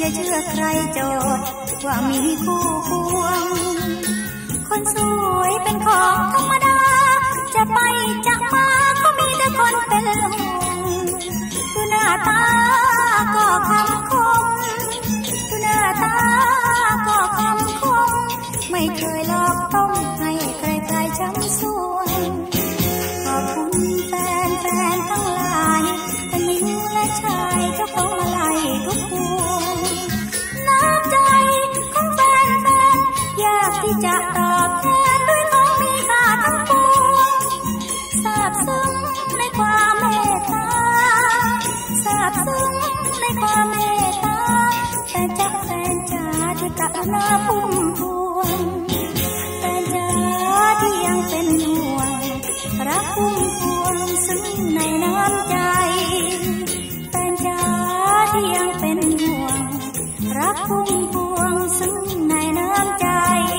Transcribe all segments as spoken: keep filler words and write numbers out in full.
อย่าเชื่อใครโจทย์ว่ามีคู่ควงคนสวยเป็นของธรรมดาจะไปจะมาก็มีแต่คนเป็นห่วงดูหน้าตาก็คำคมดูหน้าตาก็คำคมไม่เคยหลอกต้มให้ใครใครช้ำสวงขอบคุณแฟนแฟนทั้งหลายทั้งหญิงและชายเจ้าของมาลัยทุกพวงน้ำใจของแฟนแฟนอยากที่จะตอบแทนด้วยของมีค่าทั้งปวงซาบซึ้งในความเมตตาซาบซึ้งในความเมตตาแต่จะแฟนจ๋าที่กรุณาพุ่มพวงแฟนจ๋าที่ยังเป็นห่วงรักพุ่มพวงซึ้งในน้ำใจแฟนจ๋าที่ยังเป็นห่วงรักพุ่มพวงซึ้งในน้ำใจ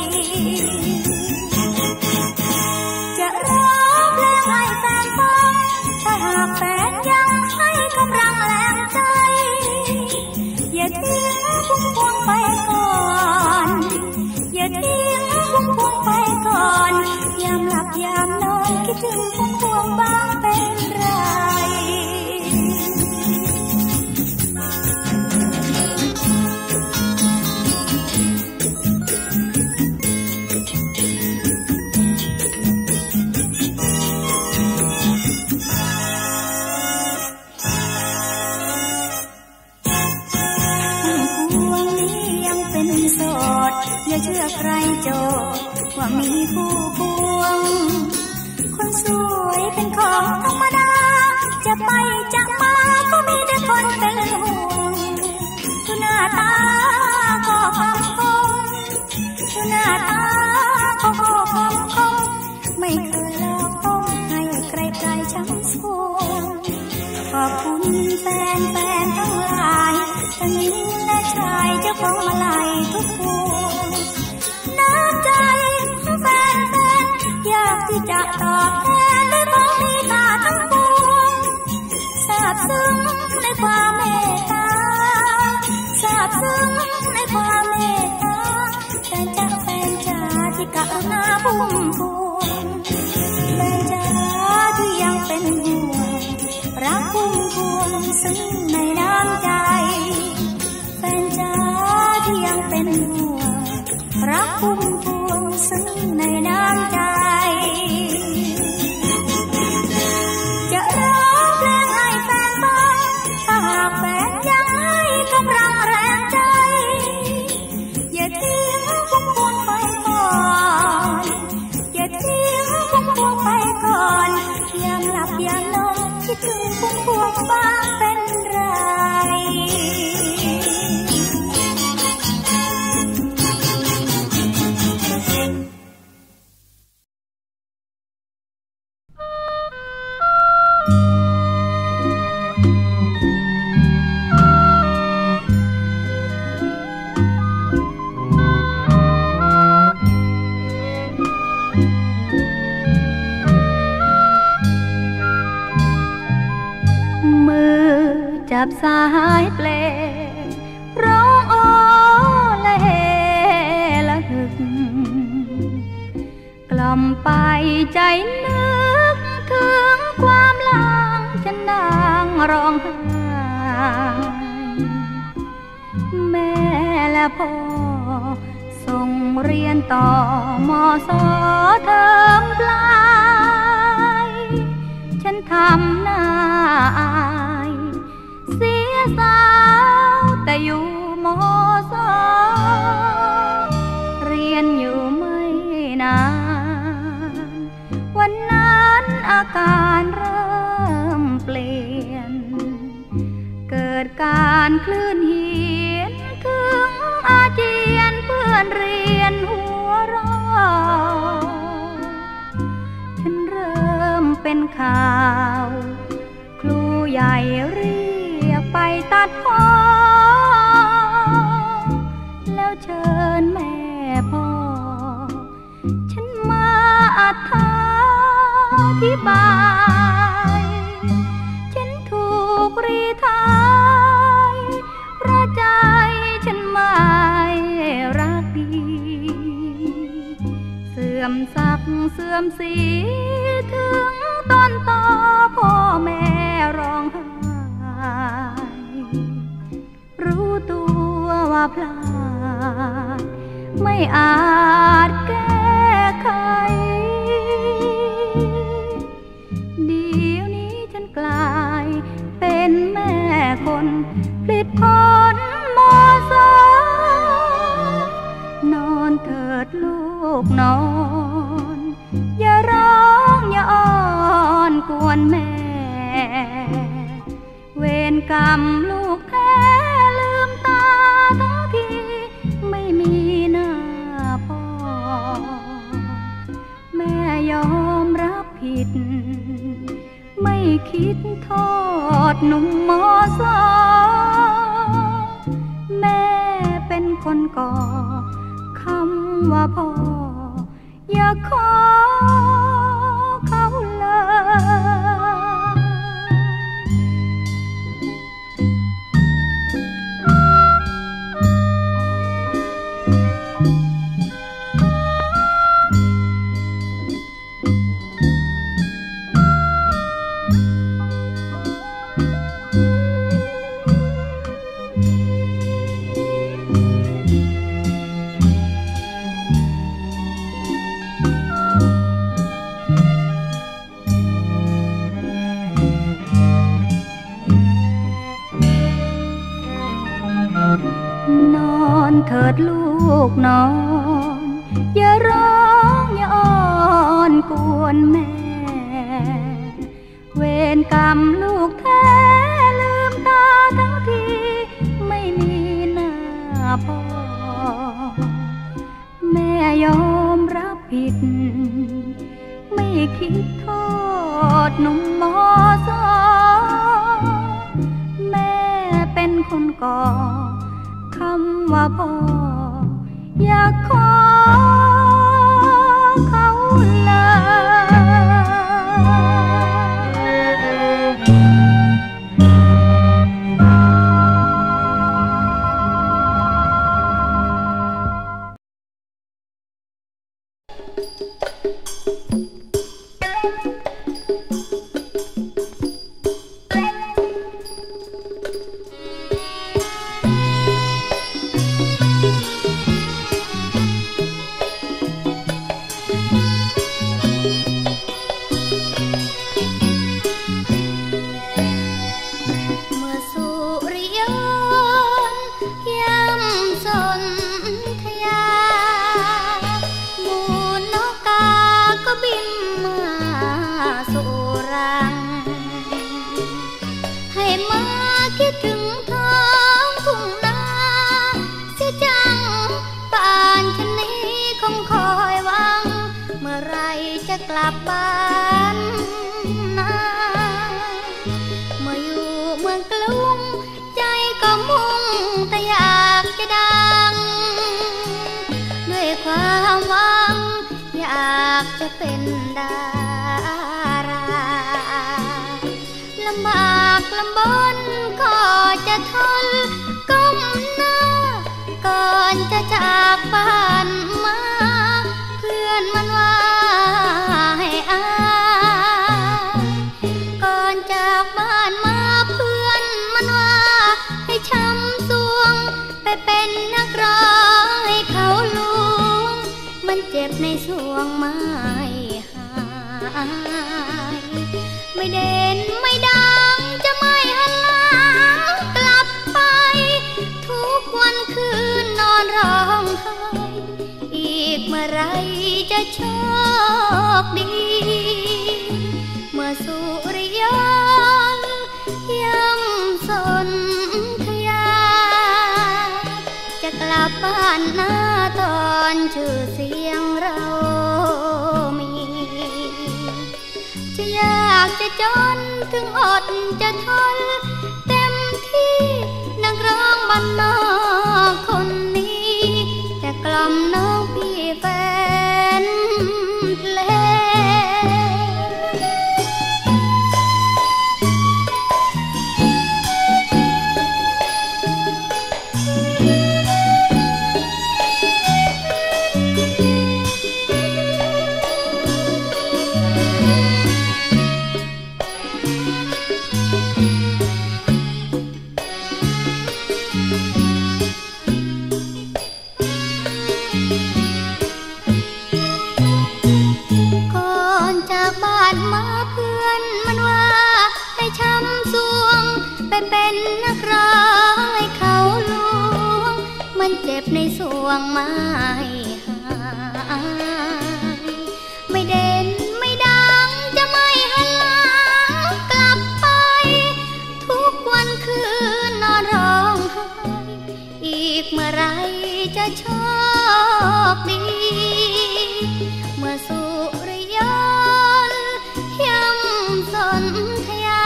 จะร้องเพลงให้แฟนฟังถ้าหากแฟนยังให้กำลังแรงใจอย่าทิ้งพุ่มพวงไปก่อนอย่าทิ้งพุ่มพวงไปก่อนยามหลับยามนอนคิดถึงพุ่มพวงบ้างเป็นไรอย่าเชื่อใครโจทย์ว่ามีคู่ควงคนสวยเป็นของธรรมดาจะไปจะมาก็มีแต่คนเป็นห่วงดูหน้าตาก็คำคมดูหน้าตาก็คำคมไม่เคยหลอกต้มให้ใครใครช้ำสวงขอบคุณแฟนแฟนทั้งหลายทั้งหญิงและชายเจ้าของมาลัยทุกพวงน้ำใจของแฟนแฟนอยากที่จะตอบแทนด้วยของมีค่าทั้งปวงซาบซึ้งในความเมตตาซาบซึ้งในความเมตตาแฟนจ๋าแฟนจ๋าที่กรุณาพุ่มพวงแฟนจ๋าที่ยังเป็นห่วงรักพุ่มพวงซึ้งในน้ำใจแฟนจ๋าที่ยังเป็นห่วงรักพุ่มพวงซึ้งในน้ำใจจะร้องเพลงให้แฟนฟังถ้าหากแฟนยังให้กำลังแรงใจอย่าทิ้งพุ่มพวงไปก่อนอย่าทิ้งพุ่มพวงไปก่อนยามหลับยามนอนคิดถึงพุ่มพวงบ้างเป็นไรจับสายเพลงร้องโอละเฮละหึกกล่อมไปใจนึกถึงความหลังฉันนั่งร้องไห้แม่และพ่อส่งเรียนต่อมอสอเทอมปลายฉันทำหน้าอายเสียสาวแต่อยู่มอสอเรียนอยู่ไม่นานวันนั้นอาการเริ่มเปลี่ยนเกิดการคลื่นเหียนถึงอาเจียนเพื่อนเรียนหัวเราะฉันเริ่มเป็นข่าวครูใหญ่เรียกไปตัดพ้อแล้วเชิญแม่พ่อฉันมาอธิบายฉันถูกรีไทยเพราะใจมศักดิ์เสื่อมสีถึงต้นตอพ่อแม่ร้องไห้รู้ตัวว่าพลาดไม่อาจแก้ไขเดี๋ยวนี้ฉันกลายเป็นแม่คนผลิตผลมอสอนอนเถิดลูกนอนอย่าร้องอย่าอ้อนกวนแม่เวรกรรมลูกแท้ลืมตาทั้งทีไม่มีหน้าพ่อแม่ยอมรับผิดไม่คิดโทษหนุ่มมอสอแม่เป็นคนก่อคำว่าพ่ออย่าขอเขานอนเถิดลูกนอนอย่าร้องอย่าอ้อนกวนแม่เวรกรรมลูกแท้ลืมตาทั้งทีไม่มีหน้าพ่อแม่ยอมรับผิดไม่คิดโทษหนุ่มมอสอแม่เป็นคนก่อคำว่าพ่ออยากขอเขาเลยกลับบ้านนาเมื่ออยู่เมืองกรุงใจก็มุ่งแต่อยากจะดังด้วยความหวังอยากจะเป็นดาราลำบากลำบนก็จะทนก้มหน้าก่อนจะจากบ้านมาเพื่อนมันว่าก่อนจากบ้านมาเพื่อนมันว่าให้ช้ำสวงไปเป็นนักร้องให้เขาลวงมันเจ็บในสวงไม่หายไม่เด่นไม่ดังจะไม่หันหลังกลับไปทุกวันคืนนอนร้องไห้อีกเมื่อไรจะโชคดีเมื่อสุริยนต์ย่ำสนธยาจะกลับบ้านหน้าตอนชื่อเสียงเรามีจะยากจะจนถึงอดจะทนเต็มที่นักร้องบ้านนอกคนนี้จะกล่อมน้องพี่แฟนเพลงงไม่หายไม่เด่นไม่ดังจะไม่หันหลังกลับไปทุกวันคืนนอนร้องไห้อีกเมื่อไรจะโชคดีเมื่อสุริยนต์ย่ำสนธยา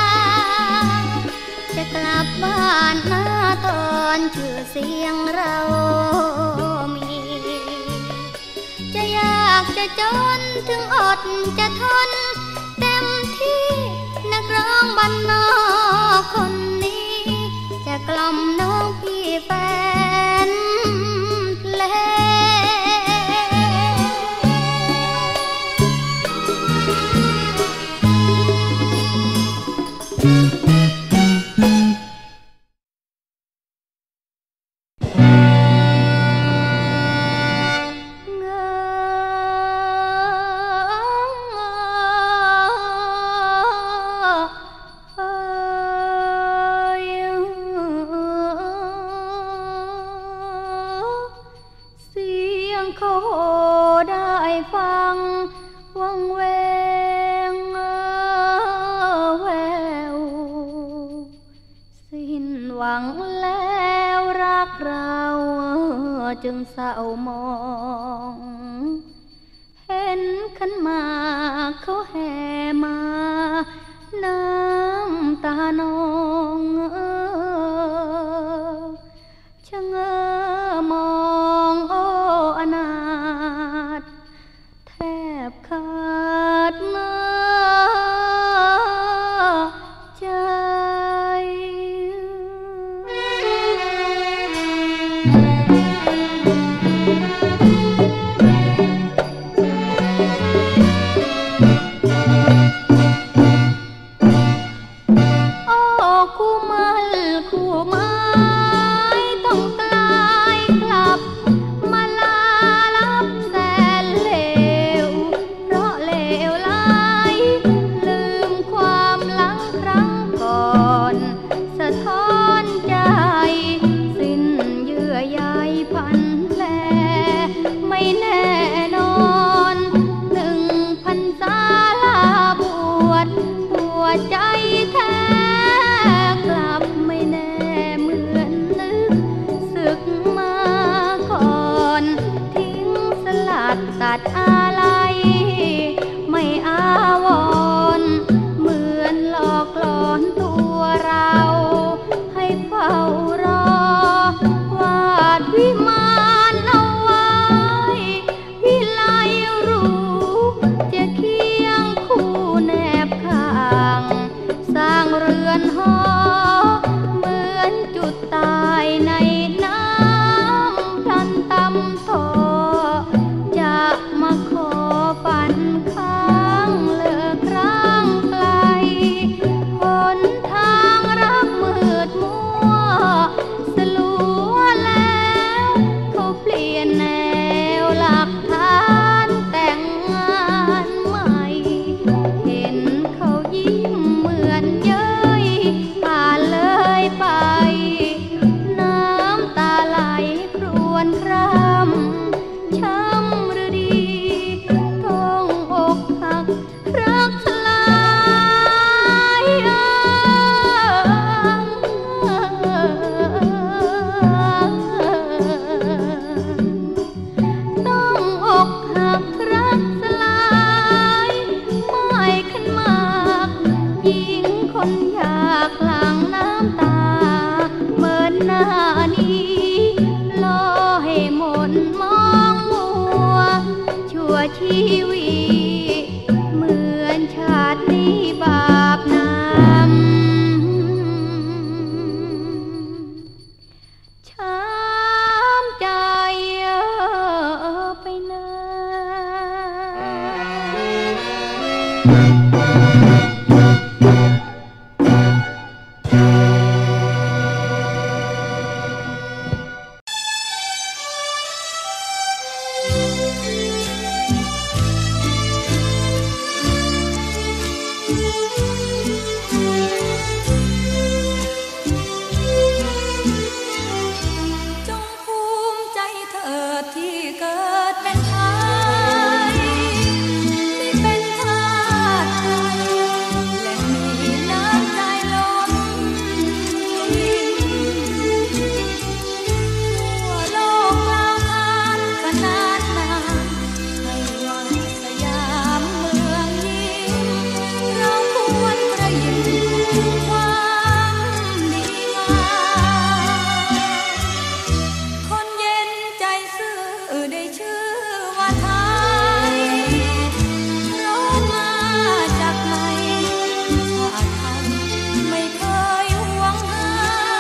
จะกลับบ้านหน้าตอนชื่อเสียงเรามีจะยากจะจนถึงอดจะทนเต็มที่นักร้องบ้านนอกคนนี้จะกล่อมน้องพี่แฟนเพลจึงเศร้ามองเห็นขันหมากเขาแห่มาน้ำตานองชะเง้อมองโอ้อนาถแทบขาดมือใจตัดอะไรไม่อาวรณ์เหมือนหลอกหลอนตัวเราให้เฝ้ารอวาดวิมานเอาไว้วิไลรู้จะเคียงคู่แนบข้างสร้างเรือนหอเหมือนจุดตายในน้ำพลันตำโตมาขอฝันข้างเลิกร้างไกลหนทางรักมืดมัวสลัวแล้วเขาเปลี่ยนแนวหลักฐานแต่งงานใหม่เห็นเขายิ้มเหมือนเย้ยผ่านเลยไปน้ำตาไหลพรวนคร่ำช้ำรักสลายต้องอกหักรักสลายไม่ขันมากหญิงคนอยากหลั่งน้ำตาเหมือนหน้านี้รอให้หมดมองมัวชั่วชีวิตชาตินี้บาปนำช้ำใจไปนจงภูมิใจเธดที่เกิดเป็นไทยไม่เป็นทาสใครและมีน้ำใจล้นทั่วโลกกล่าวขานขนานนามให้ว่าสยามเมืองยิ้มเราควรกระยิมความดีงามคนเย็นใจซื่อได้ชื่อว่าไทยร้อนมาจากไหนชาติไทยไม่เคยหวงหา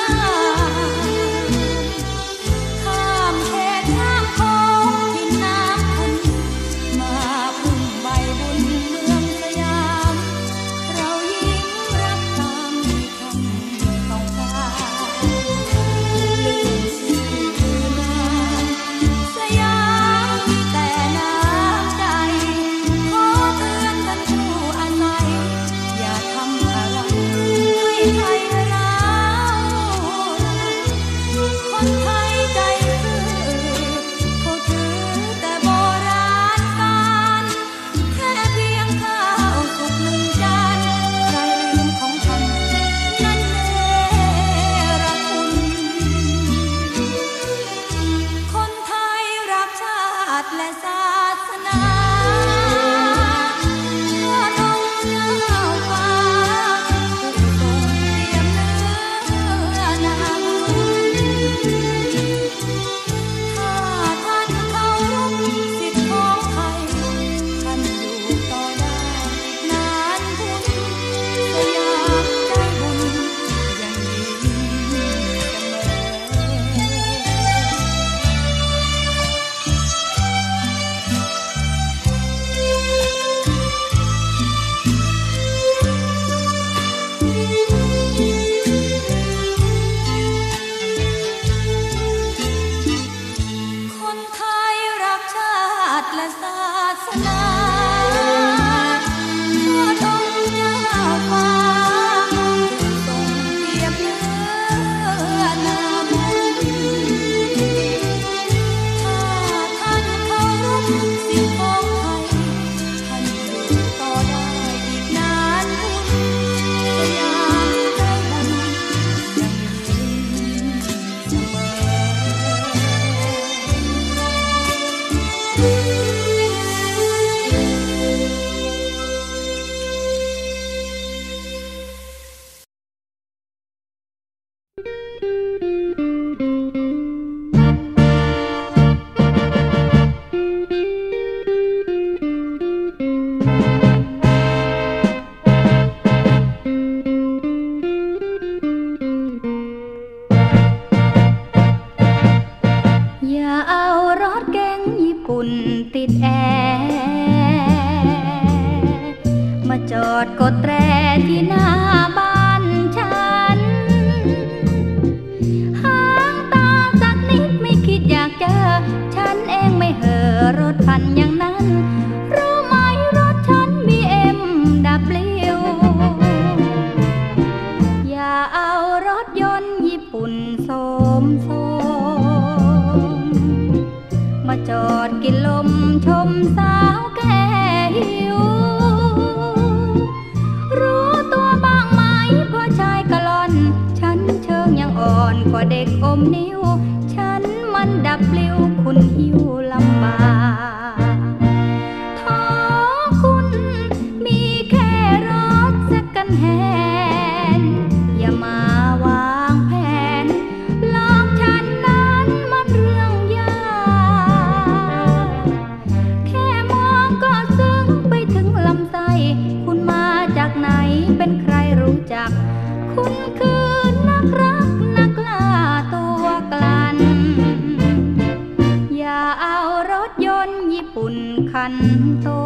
ข้ามเขตข้ามโขงที่น้ำพันมาพึ่งใบบุญเมืองสยามเรายิ่งรักตามที่คำต้องการลืมชื่อนามสยามมีแต่น้ำใจขอเตือนท่านผู้อาศัยอย่าทำอะไรให้ไทยร้าวรานคนไทยใจซื่อเขาถือแต่โบราณการแค่เพียงข้าวสุกหนึ่งจานใครลืมของท่านนั่นเนรคุณ คนไทยรักชาติและศาสนาเพื่อทงเจ้าฟ้าผู้ทรงเปี่ยมเนื้อนาบุญถ้าท่านเคารพสิทธิของไทยท่านอยู่ต่อได้อีกนานบุญสยามใจบุญยังยิ้มเสมอ คนไทยรักชาติและศาสนาเพื่อทงเจ้าฟ้าผู้ทรงเปี่ยมเนื้อนาบุญถ้าท่านเคารพสิทธิของไทยท่านอยู่ต่อได้อีกนานบุญสยามใจบุญยังยิ้มเสมอ อย่าเอารถเก๋งญี่ปุ่นติดแอร์มาจอดกดแตรที่หน้าบ้านฉันห่างตาสักนิดไม่คิดอยากเจอฉันเองไม่เห่อรถคันอย่างนั้นรู้ไหมรถฉัน บี เอ็ม ดับเบิลยู อย่าเอารถยนต์ญี่ปุ่นโสมโสมมาจอดกินลมชมสาวแก่หิวรู้ตัวบ้างไหมพ่อชายกะล่อนฉันเชิงยังอ่อนกว่าเด็กอมนิ้วฉันมันดับลิ้วคุณหิวลำบากท้อคุณมีแค่รถสักกันแฮนอย่ามาวางแผนหลอกฉันนั้นมันเรื่องยากแค่มองก็ซึ้งไปถึงลำไส้คุณมาจากไหนเป็นใครรู้จักคุณคือนักรักนักล่าตัวกลั่นอย่าเอารถยนต์ญี่ปุ่นคันโต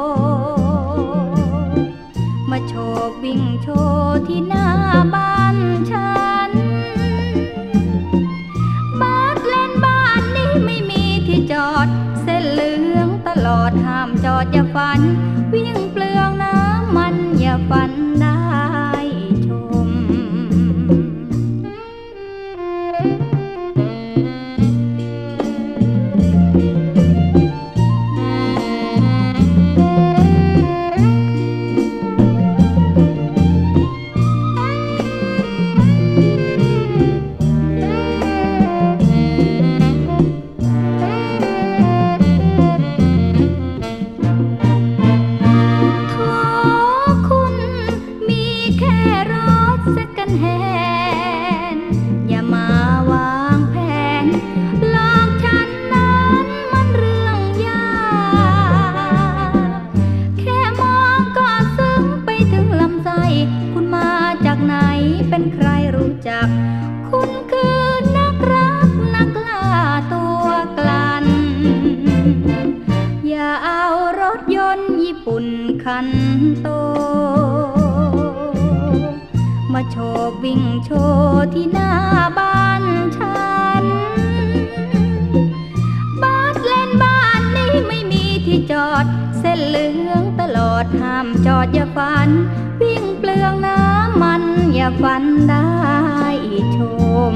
มาโชว์วิ่งโชว์ที่หน้าบ้านฉันบ้านเล่นบ้านนี้ไม่มีที่จอดเส้นเหลืองตลอดห้ามจอดอย่าฝันวิ่งเปลืองน้ำมันอย่าฝันได้ชม คญี่ปุ่นคันโตมาโชว์วิ่งโชว์ที่หน้าบ้านฉันบ้านเล่นบ้านนี้ไม่มีที่จอดเส้นเหลืองตลอดห้ามจอดอย่าฝันวิ่งเปลืองน้ำมันอย่าฝันได้ชม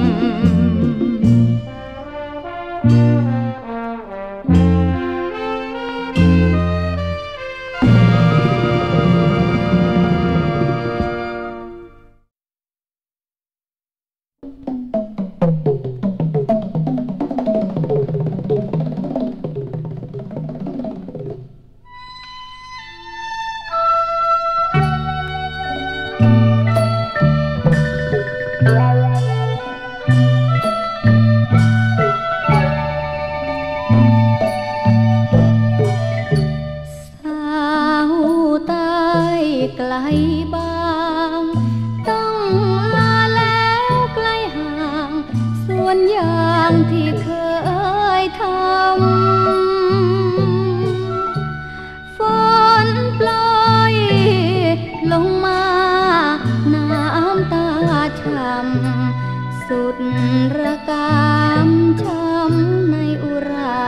สุดระกำช้ำในอุรา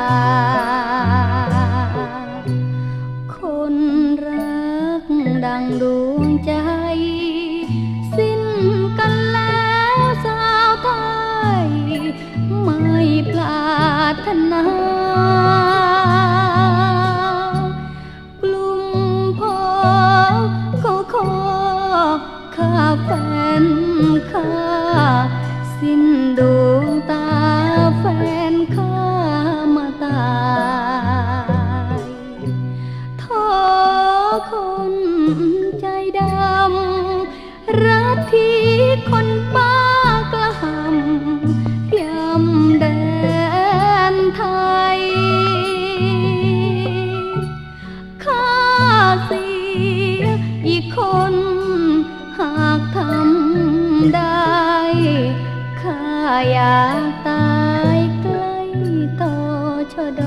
คนรักดังดวงใจสิ้นกันแล้วสาวไทยไม่ปรารถนากลุ่มพ่อเขาขอข้าแฟนข้าสิ้นดวงตาแฟนข้ามาตายโทษคนใจดำรักที่คนป้ากระหำยำแดนไทยข้าเสียอีกคนหากทำได้ข้าอยากตายใกล้ต่อชด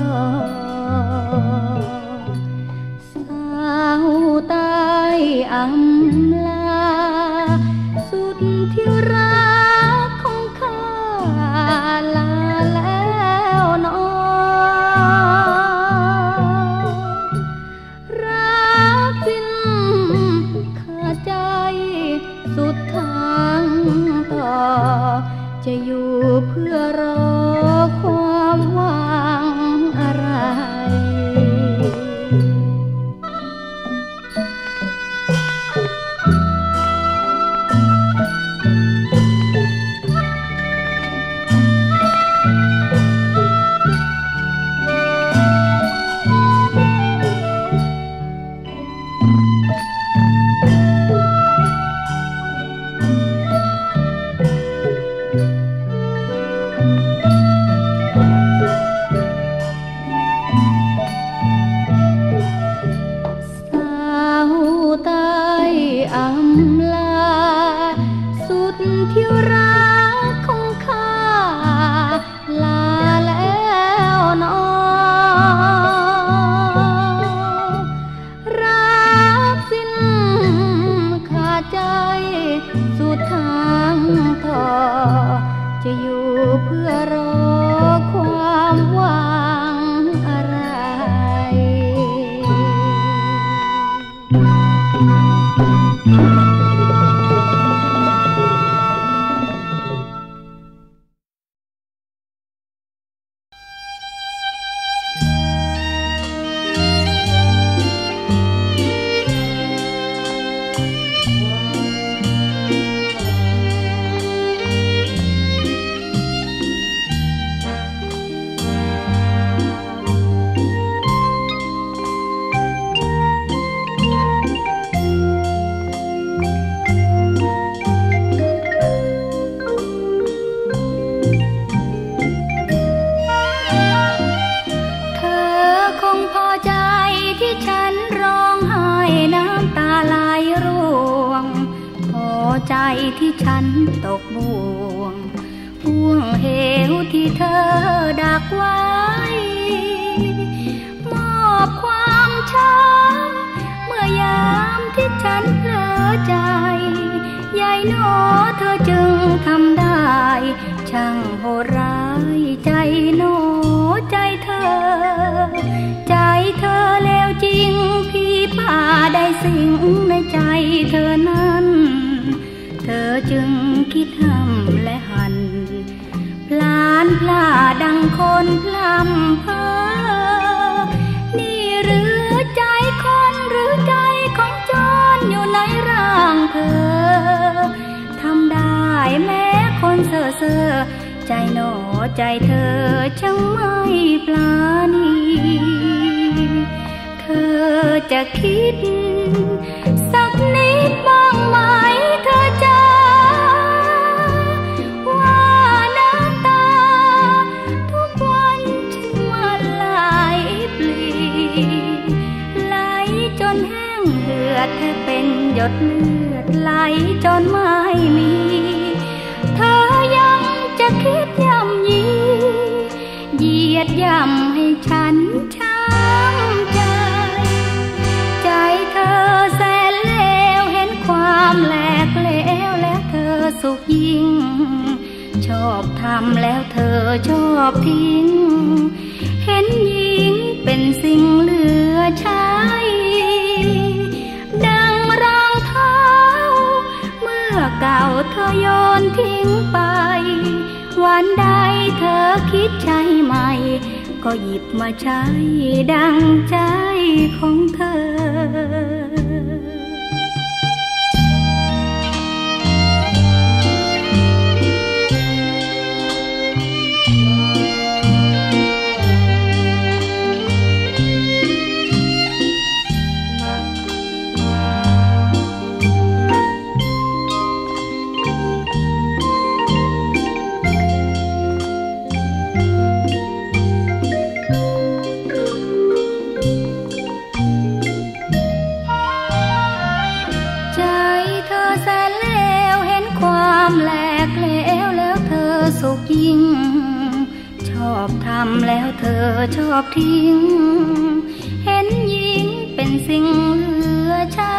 สาวใต้อำลาสุดที่รักของข้าลาแล้วนอรักสิ้นขาดใจสุดทางต่อจะอยู่เพื่อรอความหวังอะไรจะอยู่เพื่อรอความหวังอะไรใจที่ฉันตกบ่วงห่วงเหวที่เธอดักไว้มอบความช้ฉันเพลอใจยายหนอเธอจึงทำได้ช่างโหดร้ายใจหนอใจเธอใจเธอแล้วจริงพี่ป่าได้สิ่งในใจเธอนั้นเธอจึงคิดห้ำและหันพลานพลาดังคนพลำเพ้อนี่หรือใจคนหรือใจของโจรอยู่ในร่างเธอทำได้แม้คนเซ่อเซ่อใจหนอใจเธอช่างไม่ปราณีเธอจะคิดสักนิดบ้างไหมเธอจะว่าน้ำตาทุกวันฉันมาไหลปลีไหลจนแห้งเหือดแทบเป็นหยดเลือดไหลจนไม่มีเธอยังจะคิดย่ำยีเหยียดย่ำให้ฉันช้ำใจใจเธอแสนเลวเห็นความแหลกเหลวแล้วเธอสุขยิ่งชอบทำแล้วเธอชอบทิ้งเห็นหญิงเป็นสิ่งเหลือใช้ดังรองเท้าเมื่อเก่าเธอโยนทิ้งไปวันใดเธอคิดใช้ใหม่ก็หยิบมาใช้ดังใจของเธอชอบทำแล้วเธอชอบทิ้งเห็นหญิงเป็นสิ่งเหลือใช้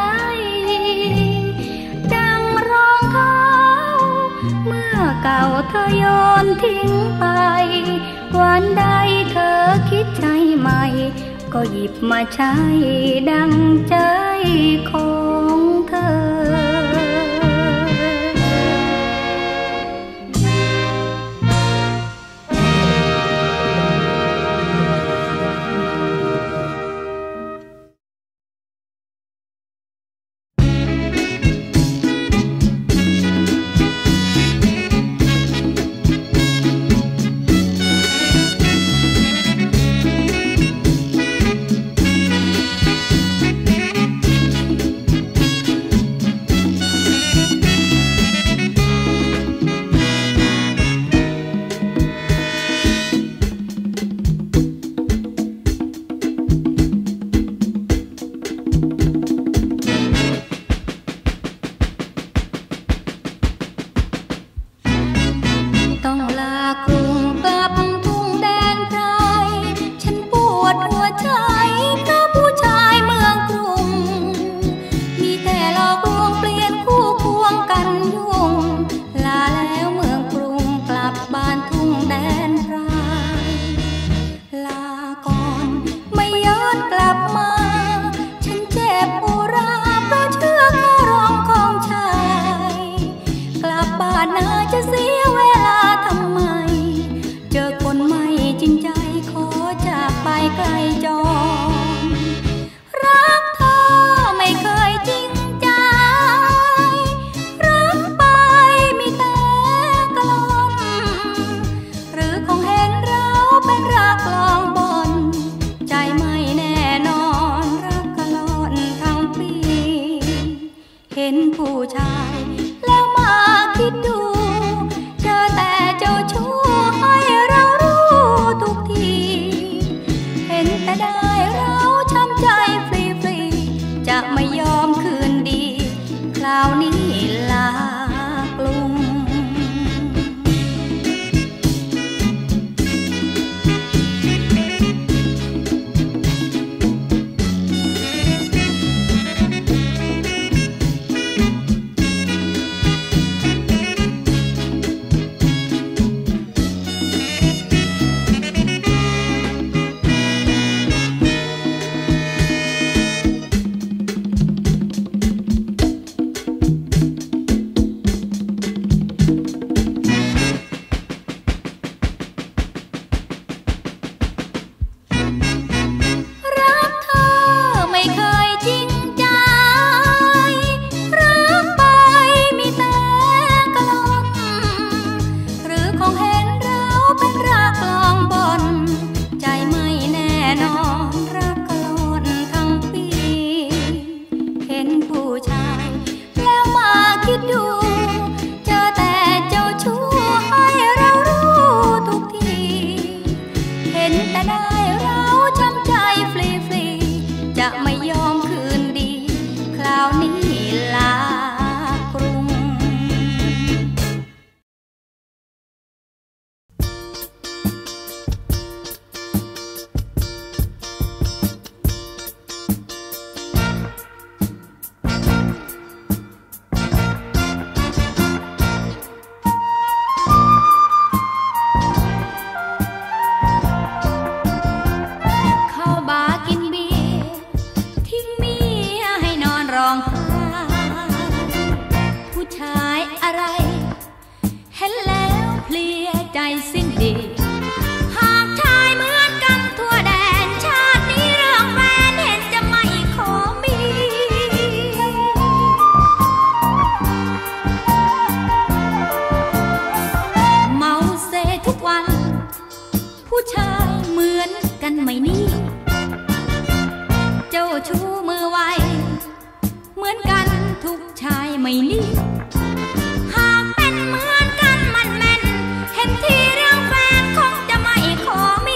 ดังรองเท้าเมื่อเก่าเธอโยนทิ้งไปวันใดเธอคิดใช้ใหม่ก็หยิบมาใช้ดังใจของเธอไหมนี่เจ้าชู้มือไวเหมือนกันทุกชายไหมนี่หากเป็นเหมือนกันมันแม่นเห็นที่เรื่องแฟนคงจะไม่ขอมี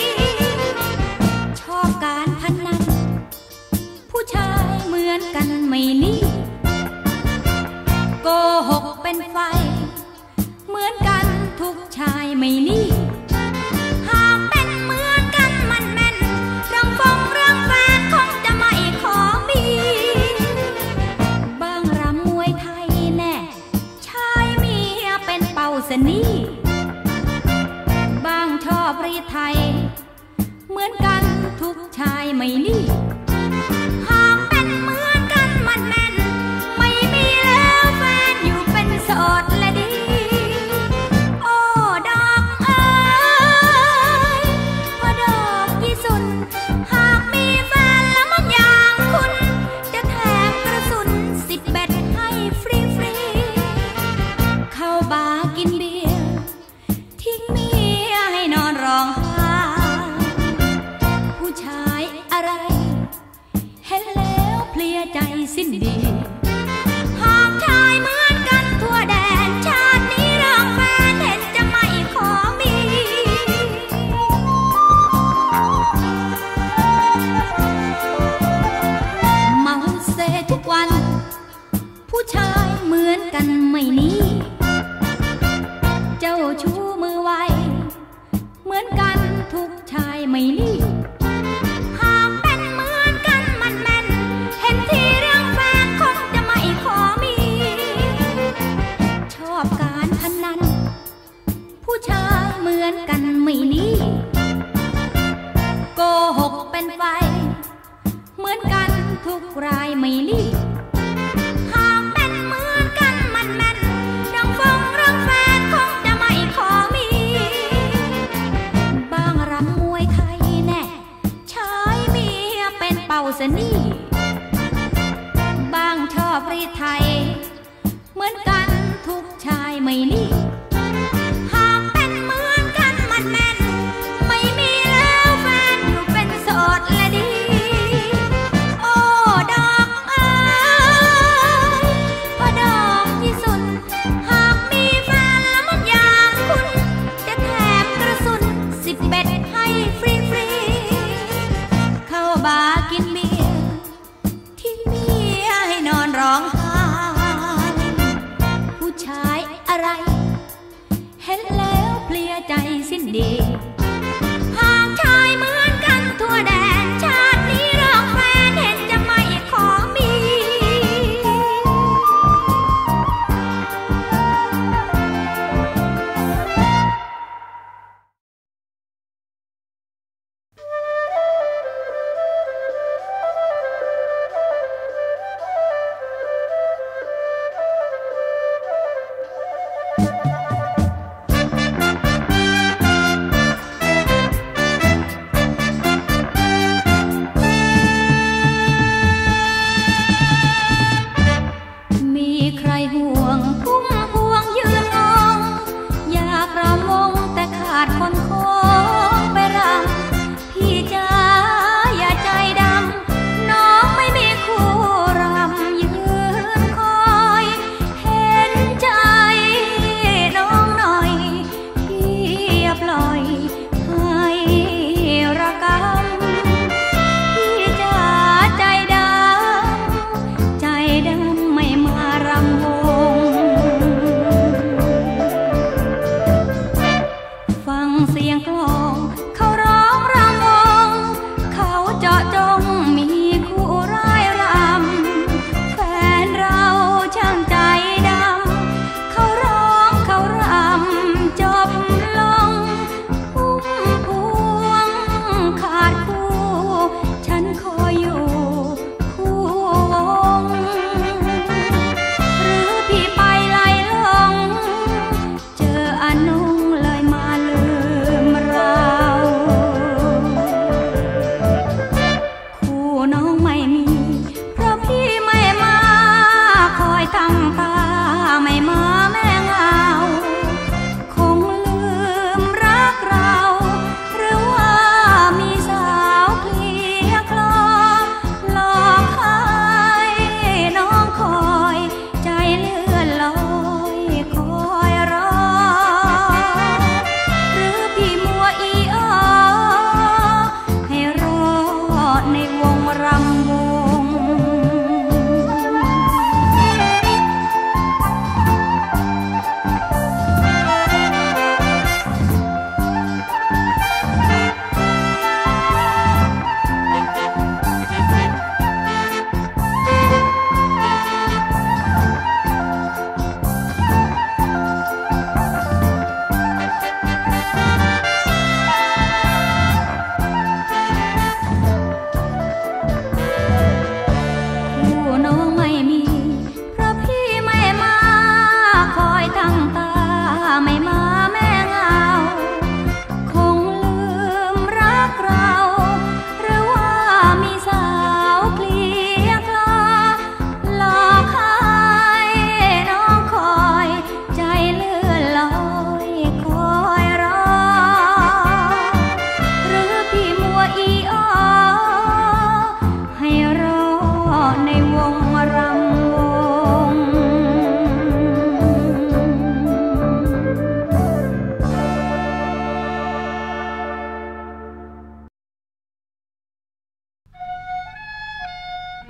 ชอบการพนันผู้ชายเหมือนกันไหมนี่โกหกเป็นไฟเหมือนกันทุกชายไหมนี่หากเป็นเหมือนกันมันแม่นเรื่องฟงเรื่องแฟนคงจะไม่ขอมีบางรำมวยไทยแน่ชายเมียเป็นเป่าสนีบางชอบรีไทยเหมือนกันทุกชายไหมนี่หากเป็นเหมือนกันมันแม่นไม่มีแล้วแฟนอยู่เป็นโสดและดีโอ้ดอกเอ้ยพอดอกยี่สุนหากมีแฟนแล้วมันอย่างคุณจะแถมกระสุนสิบเบ็ดให้ฟรีฟรีเข้าบาร์กินเบียร์ทิ้งเมียให้นอนร้องไห้ผู้ชายอะไรเห็นแล้วเพลียใจสิ้นดีหากชายเหมือนกันทั่วแดนชาตินี้เรื่องแฟนเห็นจะไม่ขอมีเมาเสทุกวันผู้ชายเหมือนกันไม่นี้เจ้าชู้มือไวเหมือนกันทุกชายไม่นี้หากเป็นเหมือนกันมันแม่นเห็นที่เรื่องแฟนคงจะไม่ขอมีชอบการพนันผู้ชายเหมือนกันไม่นี้โกหกเป็นไฟเหมือนกันทุกรายไม่นี้หากเป็นเหมือนกันมันแม่นเรื่องฟงเรื่องแฟนคงจะไม่ขอมีบางรำมวยไทยแน่ชายเมียเป็นเป่าสนีบางชอบรีไทยเหมือนกันทุกชายไม่นี่หากเป็นเหมือนกันมันแม่นไม่มีแล้วแฟนอยู่เป็นโสดและดีโอ้ดอกเอ้ยพอดอกยี่สุนหากมีแฟนแล้วมันอย่างคุณจะแถมกระสุนสิบเบ็ดให้ฟรีฟรีเข้าบาร์กินเบียร์ทิ้งเมียให้นอนร้องไห้ผู้ชายอะไร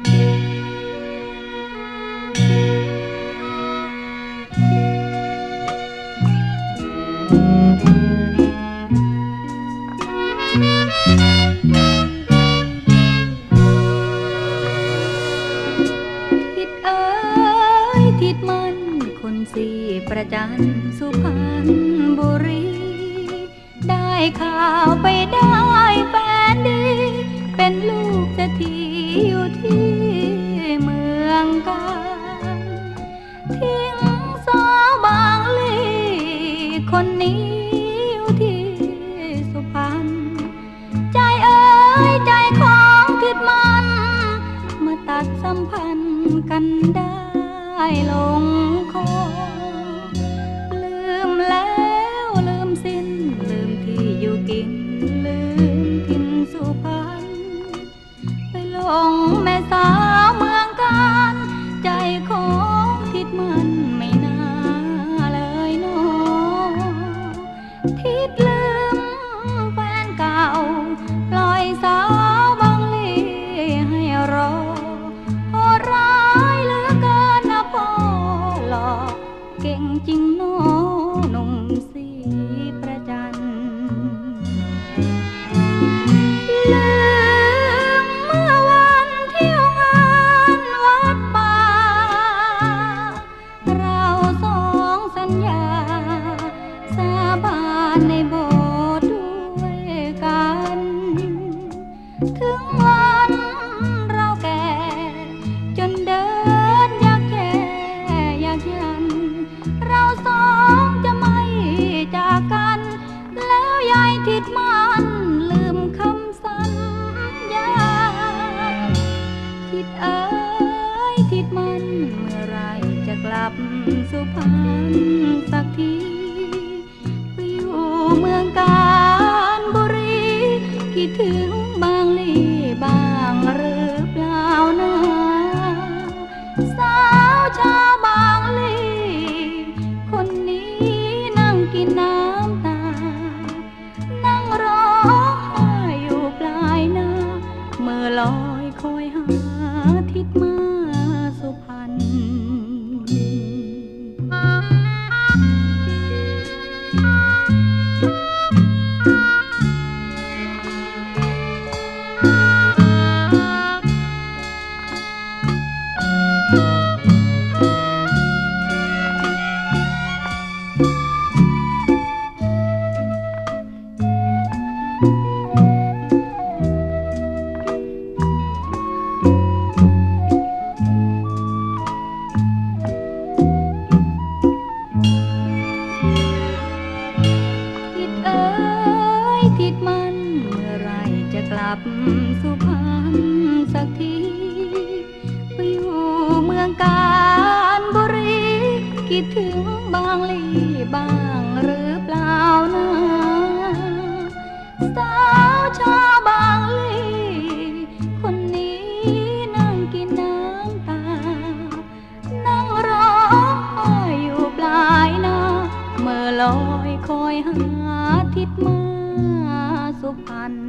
ประจันสุพรรณบุรีได้ข่าวไปได้แฟนดีเป็นลูกเศรษฐีอยู่ที่เมืองกาญทิ้งสาวบางลีคนนี้อยู่ที่สุพรรณใจเอ๋ยใจของทิดมันมาตัดสัมพันธ์กันได้ลงคอแล้วลืมสิ้นลืมที่อยู่กินลืมถิ่นสุพรรณไปหลงแม่สาวเมืองกาญใจของทิดมันไม่น่าเลยน้อทิดลืมแฟนเก่าปล่อยสาวบางลีให้รอโหดร้ายเหลือเกินนะพ่อหลอกเก่งจริงน้อหนุ่มสีประจันลืมเมื่อวันเที่ยวงานวัดป่าเราสองสัญญาสาบานในโบสถ์ด้วยกันถึงวันเราแก่จนเดินอยากแย่อยากยันเราสองจะไม่จากกันแล้วยายทิดมันลืมคำสัญญาทิดเอ๋ยทิดมันเมื่อไรจะกลับสุพรรณสักทีไปอยู่เมืองกาญบุรีคิดถึงบางลีบ้างหรือเปล่านะสาวชาวบางลีคนนี้นั่งกินน้ำตานั่งร้องไห้อยู่ปลายนาเมื่อลอยคอยหาทิดมาสุพรรณสุพรรณสักทีไปอยู่เมืองกาญบุรีคิดถึงบางลีบ้างหรือเปล่านะสาวชาวบางลีคนนี้นั่งกินน้ำตานั่งร้องไห้อยู่ปลายนาเมื่อลอยคอยหาทิดมาสุพรรณ